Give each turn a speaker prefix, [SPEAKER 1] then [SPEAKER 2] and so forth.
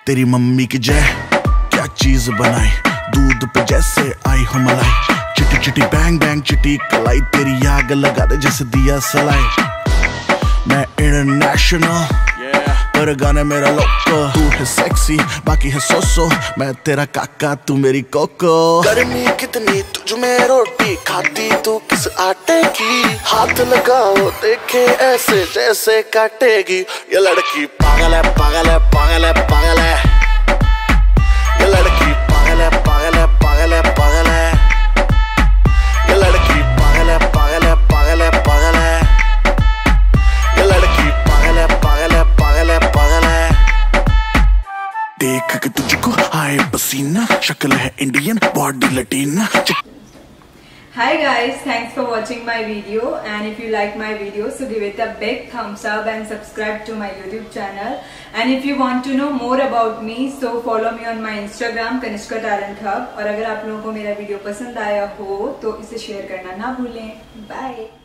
[SPEAKER 1] तेरी मम्मी की जय, क्या चीज बनाई, दूध पे जैसे आई हो मलाई। चिटी चिटी बैंग बैंग चिटी कलाई, तेरी आग लगा दे जैसे दिया सलाई। मैं इंटरनेशनल पर गाने मेरा लोको, तू है सेक्सी बाकी है सोसो, मैं तेरा काका तू मेरी कोको। गर्मी कितनी तुझ में रोटी खाती तू किस आटे की, हाथ लगाओ देखे ऐसे जैसे काटेगी। ये लड़की पागल है पागल है पागल है पागल है, ये लड़की पागल है पागल है पागल है पागल है, ये लड़की पागल है पागल है पागल है पागल है, ये लड़की पागल है पागल है पागल है पागल है। देख के तुझको आए पसीना, शक्ल है Indian body Latina.
[SPEAKER 2] Hi guys, thanks for watching my video, and if you like my video so give it a big thumbs up and subscribe to my YouTube channel. And if you want to know more about me so follow me on my Instagram Kanishka Talent Hub. और अगर आप लोगों को मेरा video पसंद आया हो तो इसे शेयर करना ना भूलें। Bye.